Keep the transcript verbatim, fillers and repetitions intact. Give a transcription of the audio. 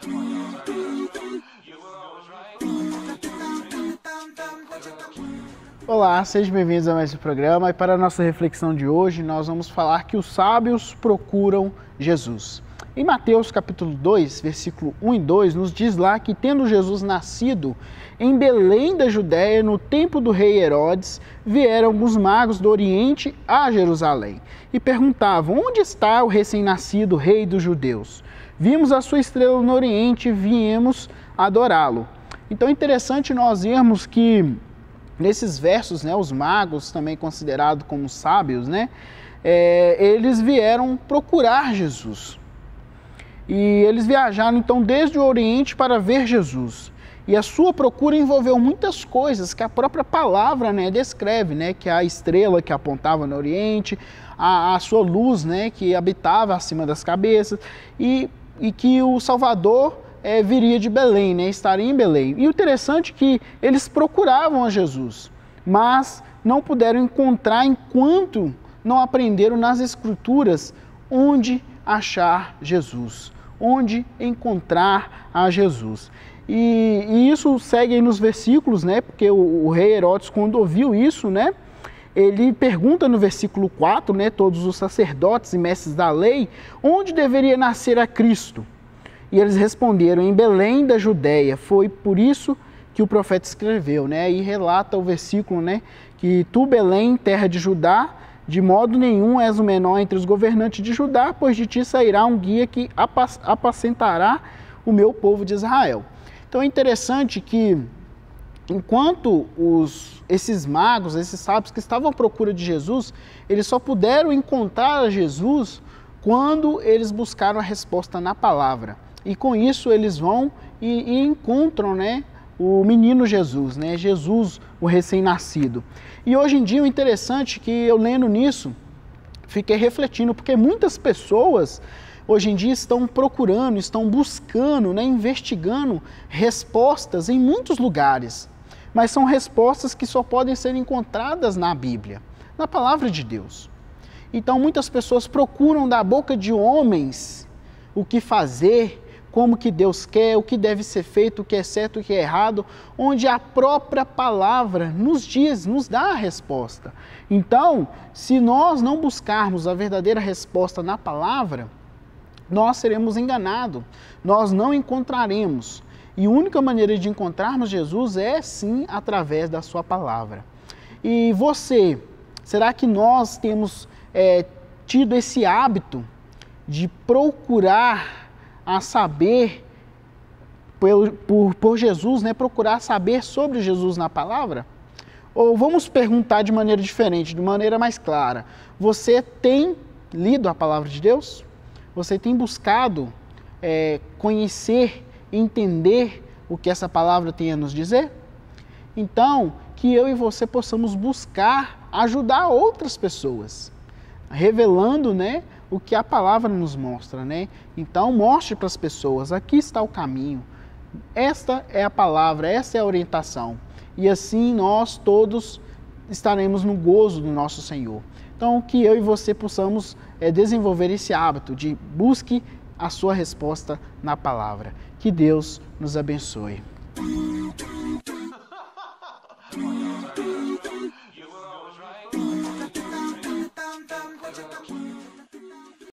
Olá, sejam bem-vindos a mais um programa. E para a nossa reflexão de hoje, nós vamos falar que os sábios procuram Jesus. Em Mateus capítulo dois, versículo um e dois, nos diz lá que tendo Jesus nascido em Belém da Judéia, no tempo do rei Herodes, vieram alguns magos do Oriente a Jerusalém e perguntavam: onde está o recém-nascido rei dos judeus? Vimos a sua estrela no Oriente e viemos adorá-lo. Então é interessante nós vermos que nesses versos, né, os magos, também considerados como sábios, né, é, eles vieram procurar Jesus. E eles viajaram então desde o Oriente para ver Jesus. E a sua procura envolveu muitas coisas que a própria palavra, né, descreve, né, que a estrela que apontava no Oriente, a, a sua luz, né, que habitava acima das cabeças, e, e que o Salvador é, viria de Belém, né, estaria em Belém. E o interessante é que eles procuravam a Jesus, mas não puderam encontrar enquanto não aprenderam nas Escrituras onde achar Jesus, onde encontrar a Jesus. E, e isso segue aí nos versículos, né? Porque o, o rei Herodes, quando ouviu isso, né, ele pergunta no versículo quatro, né, todos os sacerdotes e mestres da lei, onde deveria nascer a Cristo? E eles responderam: em Belém da Judéia. Foi por isso que o profeta escreveu, né? E relata o versículo, né, que tu, Belém, terra de Judá, de modo nenhum és o menor entre os governantes de Judá, pois de ti sairá um guia que apacentará o meu povo de Israel. Então é interessante que, enquanto os, esses magos, esses sábios que estavam à procura de Jesus, eles só puderam encontrar a Jesus quando eles buscaram a resposta na palavra. E com isso eles vão e, e encontram, né, o menino Jesus, né, Jesus, o recém-nascido. E hoje em dia o interessante é que eu lendo nisso, fiquei refletindo, porque muitas pessoas hoje em dia estão procurando, estão buscando, né, investigando respostas em muitos lugares, mas são respostas que só podem ser encontradas na Bíblia, na palavra de Deus. Então muitas pessoas procuram da boca de homens o que fazer, como que Deus quer, o que deve ser feito, o que é certo, o que é errado, onde a própria palavra nos diz, nos dá a resposta. Então, se nós não buscarmos a verdadeira resposta na palavra, nós seremos enganados, nós não encontraremos. E a única maneira de encontrarmos Jesus é sim através da sua palavra. E você, será que nós temos é, tido esse hábito de procurar a saber por, por, por Jesus, né, procurar saber sobre Jesus na palavra? Ou vamos perguntar de maneira diferente, de maneira mais clara: você tem lido a palavra de Deus? Você tem buscado é, conhecer, entender o que essa palavra tem a nos dizer? Então, que eu e você possamos buscar ajudar outras pessoas, revelando, né, o que a palavra nos mostra, né? Então, mostre para as pessoas: aqui está o caminho, esta é a palavra, essa é a orientação. E assim nós todos estaremos no gozo do nosso Senhor. Então, que eu e você possamos é, desenvolver esse hábito de busque a sua resposta na palavra. Que Deus nos abençoe.